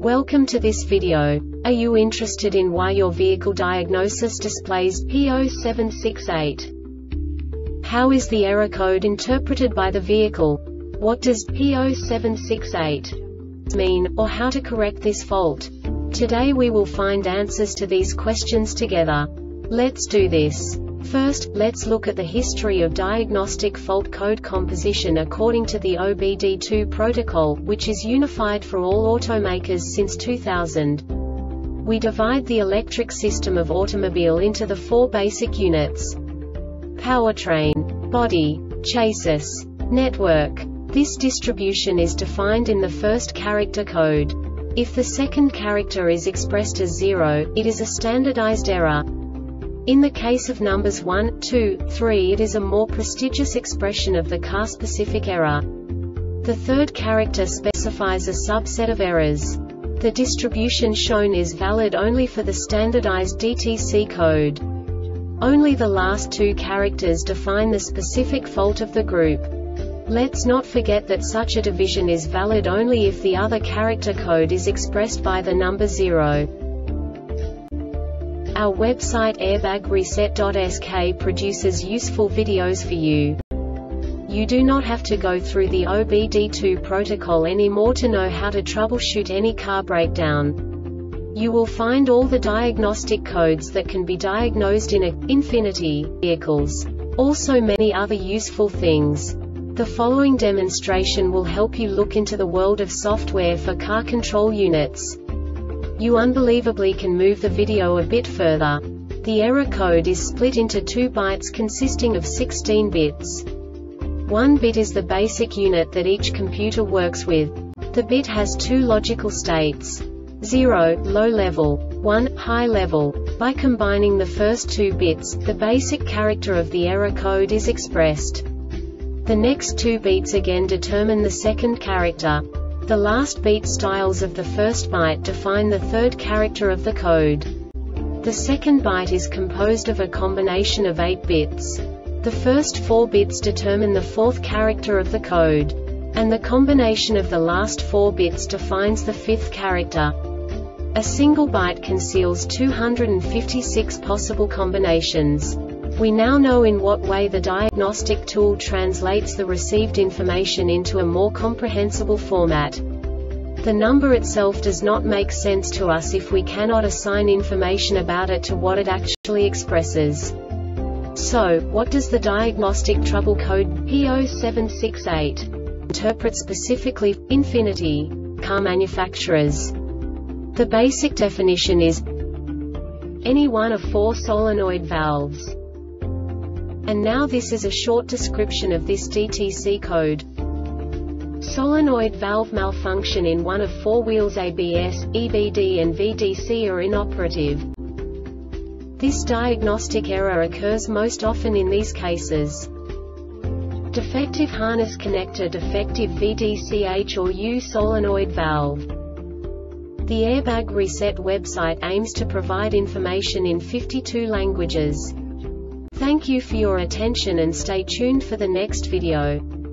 Welcome to this video. Are you interested in why your vehicle diagnosis displays P0768? How is the error code interpreted by the vehicle? What does P0768 mean, or how to correct this fault? Today we will find answers to these questions together. Let's do this. First, let's look at the history of diagnostic fault code composition according to the OBD2 protocol, which is unified for all automakers since 2000. We divide the electric system of automobile into the four basic units: powertrain, body, chassis, network. This distribution is defined in the first character code. If the second character is expressed as 0, it is a standardized error. In the case of numbers 1, 2, 3, it is a more prestigious expression of the car-specific error. The third character specifies a subset of errors. The distribution shown is valid only for the standardized DTC code. Only the last two characters define the specific fault of the group. Let's not forget that such a division is valid only if the other character code is expressed by the number 0. Our website airbagreset.sk produces useful videos for you. You do not have to go through the OBD2 protocol anymore to know how to troubleshoot any car breakdown. You will find all the diagnostic codes that can be diagnosed in Infiniti vehicles. Also many other useful things. The following demonstration will help you look into the world of software for car control units. You unbelievably can move the video a bit further. The error code is split into 2 bytes consisting of 16 bits. 1 bit is the basic unit that each computer works with. The bit has 2 logical states: 0, low level, 1, high level. By combining the first 2 bits, the basic character of the error code is expressed. The next 2 beats again determine the second character. The last beat styles of the first byte define the third character of the code. The second byte is composed of a combination of 8 bits. The first 4 bits determine the fourth character of the code. And the combination of the last 4 bits defines the fifth character. A single byte conceals 256 possible combinations. We now know in what way the diagnostic tool translates the received information into a more comprehensible format. The number itself does not make sense to us if we cannot assign information about it to what it actually expresses. So, what does the diagnostic trouble code P0768 interpret specifically for Infiniti car manufacturers? The basic definition is any one of 4 solenoid valves. And now this is a short description of this DTC code. Solenoid valve malfunction in one of 4 wheels ABS, EBD and VDC are inoperative. This diagnostic error occurs most often in these cases: defective harness connector, defective VDCH or U solenoid valve. The Airbag Reset website aims to provide information in 52 languages. Thank you for your attention and stay tuned for the next video.